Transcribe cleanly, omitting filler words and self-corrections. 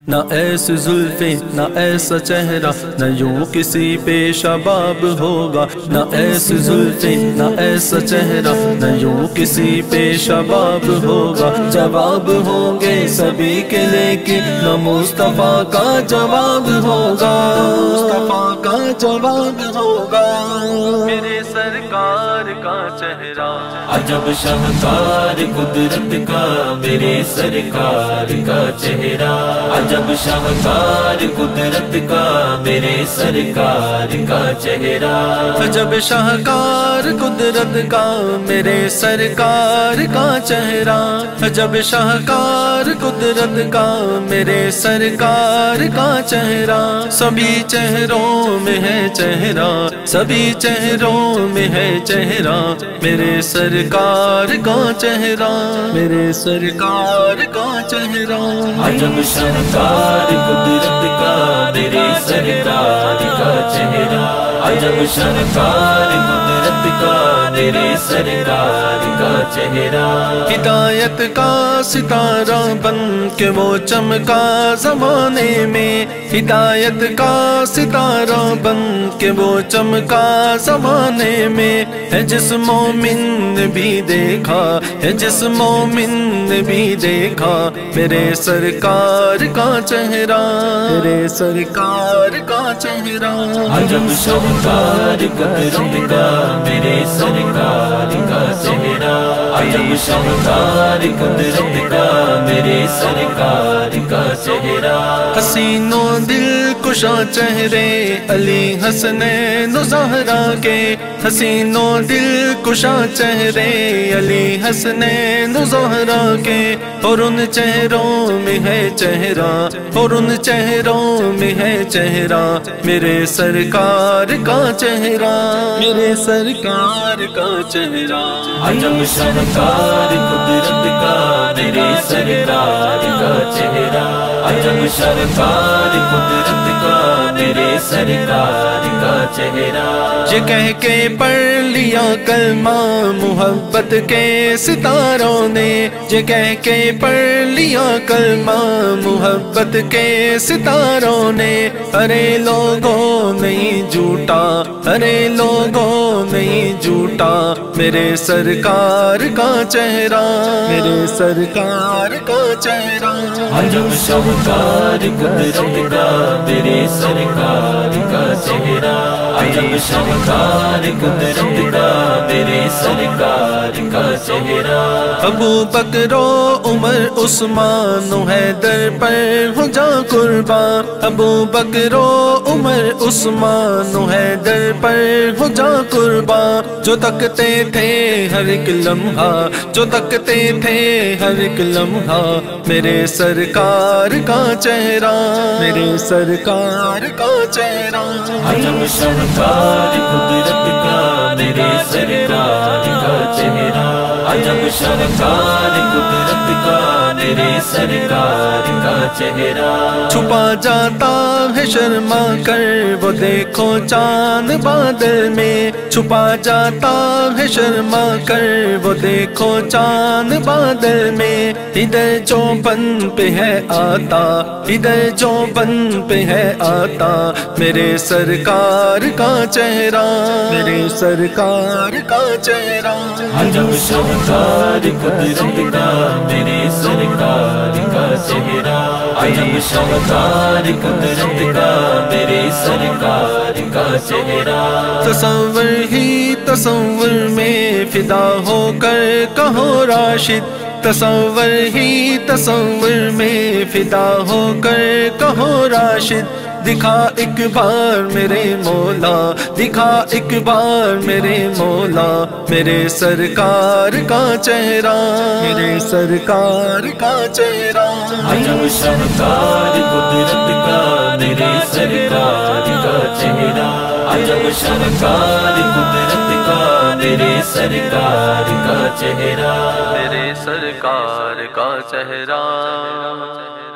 نہ ایسی زلفیں نہ ایسا چہرہ نہ یوں کسی پہ شباب ہوگا، نہ ایسی زلفیں نہ ایسا چہرہ نہ یوں کسی پہ شباب ہوگا۔ جواب ہوں گے سبھی کے لیکن نہ مصطفیٰ کا جواب ہوگا، مصطفیٰ کا جواب ہوگا۔ میرے سرکار کا چہرہ عجب شاہکار قدرت کا میرے سرکار کا چہرہ، عجب شاہکار قدرت کا میرے سرکار کا چہرہ، عجب شاہکار قدرت کا میرے سرکار کا چہرہ، عجب شاہکار قدرت کا میرے سرکار کا چہرہ۔ سبھی چہروں میں ہے چہرہ، سبھی چہروں میں ہے چہرہ، میرے سرکار کا چہرہ، میرے سرکار کا چہرہ۔ عجب شاہکار قدرت کا میرے سرکار کا چہرہ، عجب شاہکار قدرت کا میرے سرکار کا چہرہ۔ ہدایت کا ستارہ بن کے وہ چمکا زمانے میں، ہدایت کا ستارہ بن کے وہ چمکا زمانے میں، ہے جس مومن نے بھی دیکھا، ہے جس مومن نے بھی دیکھا، میرے سرکار کا چہرہ، میرے سرکار کا چہرہ۔ عجب شاہکار قدرت کا میرے سرکار کا چہرہ، عجب شاہکار قدرت کا میرے سرکار کا چہرہ۔ حسین و دل کشا چہرے علی حسنین و زہرا کے، حسین و دل کشا چہرے علی حسنین و زہرا کے، اور ان چہروں میں ہے چہرہ، اور ان چہروں میں ہے چہرہ، میرے سرکار کا چہرہ، میرے سرکار کا چہرہ۔ عجب شاہکار قدرت کا میرے سرکار کا چہرہ، عجب شاہکار قدرت کا میرے سرکار کا چہرہ۔ یہ کہہ کے پڑھ لیا کلمہ محبت کے ستاروں نے، یہ کہہ کے پڑھ لیا کلمہ محبت کے ستاروں نے، ارے لوگوں نہیں جھوٹا، ارے لوگوں نہیں جھوٹا، میرے سرکار کا چہرہ، میرے سرکار کا چہرہ۔ عجب شاہکار قدرت کا میرے سرکار کا چہرہ، عجب شاہکار قدرت کا میرے سرکار کا چہرہ۔ ابو بکر و عمر عثمان و حیدر پر ہو جا قربان، ابو بکر و عمر عثمان و حیدر پر ہو جا قربان، جو تکتے تھے ہر ایک لمحہ، جو تکتے تھے ہر ایک لمحہ، میرے سرکار کا چہرہ، میرے سرکار کا چہرہ۔ عجب شاہکار قدرت کا میرے سرکار کا چہرہ، عجب شاہکار قدرت کا میرے سرکار کا چہرہ۔ چھپا جاتا ہے شرما کر وہ دیکھو چاند بادل میں، چھپا جاتا ہے شرما کر وہ دیکھو چاند بادل میں، ادھر جو بن پہ ہے آتا، ادھر جو بن پہ ہے آتا، میرے سرکار کا چہرہ، میرے سرکار کا چہرہ۔ عجب شاہکار قدرت کا میرے سرکار کا چہرہ، عجب شاہکار قدرت کا میرے سرکار کا چہرہ۔ تصور ہی تصور میں فدا ہو کر کہو راشد، تصور ہی تصور میں فدا ہو کر کہو راشد، دکھا ایک بار میرے مولا، دکھا ایک بار میرے مولا، میرے سرکار کا چہرہ، میرے سرکار کا چہرہ۔ عجب شاہکار قدرت کا میرے سرکار کا چہرہ، عجب شاہکار قدرت کا میرے سرکار کا چہرہ، میرے سرکار کا چہرہ۔